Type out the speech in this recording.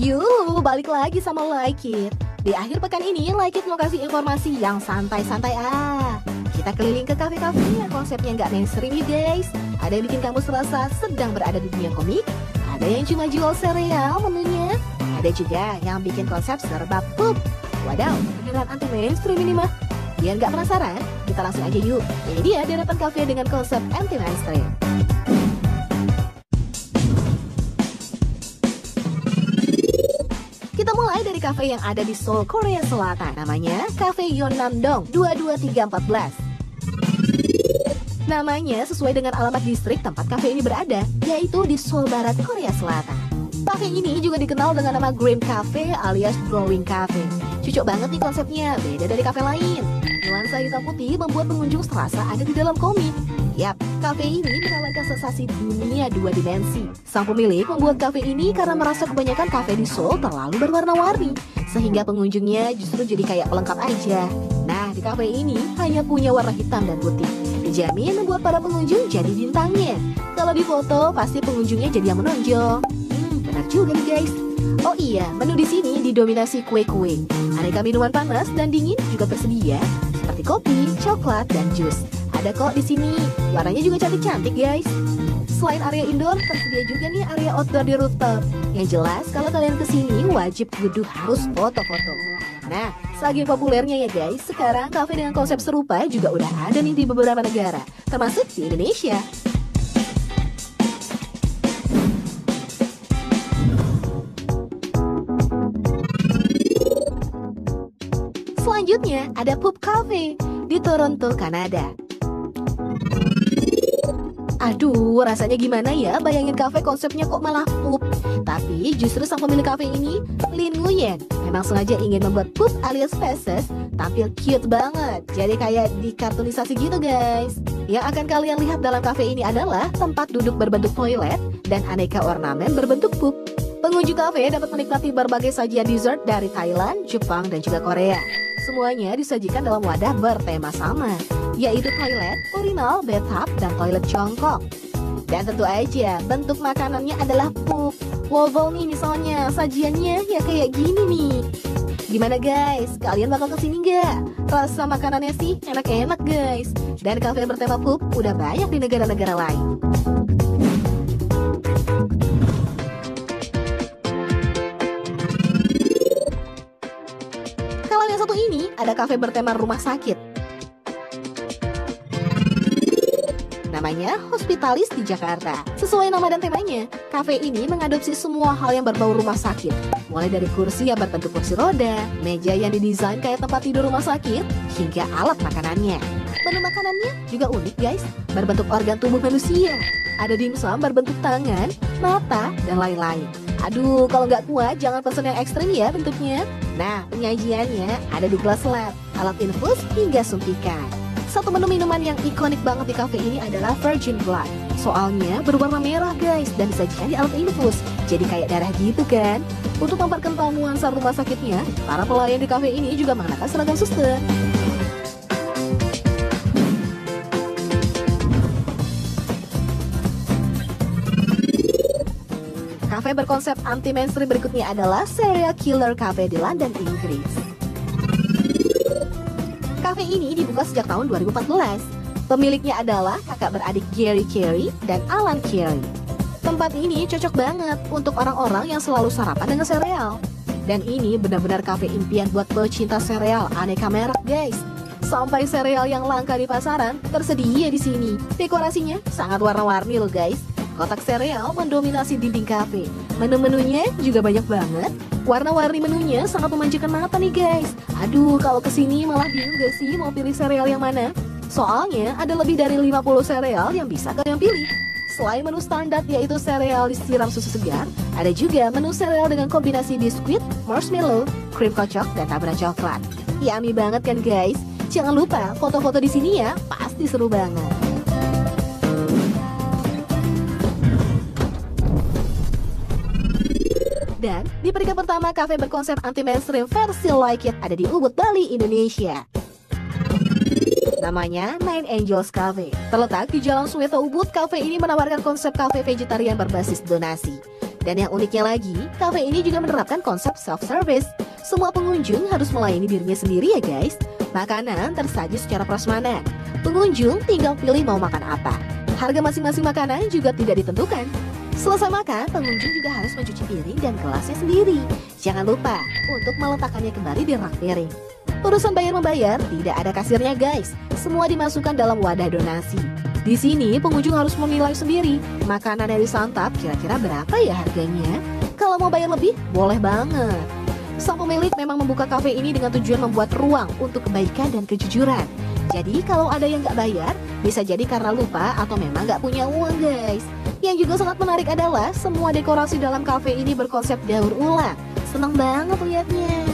Yuk, balik lagi sama Like It. Di akhir pekan ini, Like It mau kasih informasi yang santai-santai Kita keliling ke kafe-kafe yang konsepnya nggak mainstream nih guys. Ada yang bikin kamu serasa sedang berada di dunia komik. Ada yang cuma jual sereal menunya. Ada juga yang bikin konsep serba pup. Wadaw, beneran anti mainstream ini mah. Biar nggak penasaran, kita langsung aja yuk. Ini dia deretan kafe dengan konsep anti mainstream. Kita mulai dari kafe yang ada di Seoul, Korea Selatan. Namanya Cafe Yeonnam-dong 22314. Namanya sesuai dengan alamat distrik tempat kafe ini berada, yaitu di Seoul Barat, Korea Selatan. Kafe ini juga dikenal dengan nama Grim Cafe alias Drawing Cafe. Cocok banget nih konsepnya, beda dari kafe lain. Nuansa hitam putih membuat pengunjung serasa ada di dalam komik. Yap, kafe ini menawarkan sensasi dunia dua dimensi. Sang pemilik membuat kafe ini karena merasa kebanyakan kafe di Seoul terlalu berwarna-warni, sehingga pengunjungnya justru jadi kayak pelengkap aja. Nah, di kafe ini hanya punya warna hitam dan putih. Dijamin membuat para pengunjung jadi bintangnya. Kalau di foto, pasti pengunjungnya jadi yang menonjol. Benar juga nih guys. Oh iya, menu di sini didominasi kue-kue. Aneka minuman panas dan dingin juga tersedia, seperti kopi, coklat, dan jus. Ada kok di sini. Warnanya juga cantik-cantik guys. Selain area indoor, tersedia juga nih area outdoor di rooftop. Yang jelas kalau kalian kesini wajib kudu harus foto-foto. Nah, saking populernya ya guys, sekarang kafe dengan konsep serupa juga udah ada nih di beberapa negara, termasuk di Indonesia. Selanjutnya ada Pup Cafe di Toronto, Kanada. Aduh, rasanya gimana ya bayangin kafe konsepnya kok malah pup. Tapi justru sang pemilik kafe ini, Lin Nguyen, memang sengaja ingin membuat pup alias feces tampil cute banget. Jadi kayak dikartunisasi gitu guys. Yang akan kalian lihat dalam kafe ini adalah tempat duduk berbentuk toilet dan aneka ornamen berbentuk pup. Pengunjung kafe dapat menikmati berbagai sajian dessert dari Thailand, Jepang, dan juga Korea. Semuanya disajikan dalam wadah bertema sama, yaitu toilet, urinal, bathtub, dan toilet jongkok. Dan tentu aja bentuk makanannya adalah pup. Waffle nih misalnya, sajiannya ya kayak gini nih. Gimana guys, kalian bakal kesini nggak? Rasa makanannya sih enak-enak guys. Dan kafe bertema pup udah banyak di negara-negara lain. Satu ini ada kafe bertema rumah sakit. Namanya Hospitalis di Jakarta. Sesuai nama dan temanya, kafe ini mengadopsi semua hal yang berbau rumah sakit. Mulai dari kursi yang berbentuk kursi roda, meja yang didesain kayak tempat tidur rumah sakit, hingga alat makanannya. Menu makanannya juga unik guys, berbentuk organ tubuh manusia. Ada dimsum berbentuk tangan, mata, dan lain-lain. Aduh, kalau nggak kuat jangan pesen yang ekstrim ya bentuknya. Nah, penyajiannya ada di gelas led, alat infus, hingga suntikan. Satu menu minuman yang ikonik banget di kafe ini adalah Virgin Blood. Soalnya berwarna merah guys dan disajikan di alat infus. Jadi kayak darah gitu kan. Untuk memperkental nuansa rumah sakitnya, para pelayan di kafe ini juga mengenakan seragam suster. Kafe berkonsep anti-mainstream berikutnya adalah Serial Killer Cafe di London, Inggris. Kafe ini dibuka sejak tahun 2014. Pemiliknya adalah kakak beradik Gary Carey dan Alan Carey. Tempat ini cocok banget untuk orang-orang yang selalu sarapan dengan sereal. Dan ini benar-benar kafe impian buat pecinta sereal aneka merek guys. Sampai sereal yang langka di pasaran tersedia di sini. Dekorasinya sangat warna-warni loh guys. Kotak sereal mendominasi dinding kafe. Menu-menunya juga banyak banget. Warna-warni menunya sangat memanjakan mata nih guys. Aduh, kalau kesini malah bingung gak sih mau pilih sereal yang mana? Soalnya ada lebih dari 50 sereal yang bisa kalian pilih. Selain menu standar yaitu sereal disiram susu segar, ada juga menu sereal dengan kombinasi biskuit, marshmallow, krim kocok, dan taburan coklat. Yummy banget kan guys? Jangan lupa foto-foto di sini ya, pasti seru banget. Dan di peringkat pertama kafe berkonsep anti-mainstream versi Like It ada di Ubud, Bali, Indonesia. Namanya Nine Angels Cafe. Terletak di Jalan Suweto Ubud, kafe ini menawarkan konsep kafe vegetarian berbasis donasi. Dan yang uniknya lagi, kafe ini juga menerapkan konsep self-service. Semua pengunjung harus melayani dirinya sendiri ya guys. Makanan tersaji secara prasmanan. Pengunjung tinggal pilih mau makan apa. Harga masing-masing makanan juga tidak ditentukan. Selesai makan, pengunjung juga harus mencuci piring dan gelasnya sendiri. Jangan lupa untuk meletakkannya kembali di rak piring. Urusan bayar-membayar, tidak ada kasirnya guys. Semua dimasukkan dalam wadah donasi. Di sini pengunjung harus menilai sendiri makanan yang disantap kira-kira berapa ya harganya. Kalau mau bayar lebih, boleh banget. Sang pemilik memang membuka kafe ini dengan tujuan membuat ruang untuk kebaikan dan kejujuran. Jadi kalau ada yang nggak bayar, bisa jadi karena lupa atau memang nggak punya uang guys. Yang juga sangat menarik adalah semua dekorasi dalam kafe ini berkonsep daur ulang. Senang banget lihatnya.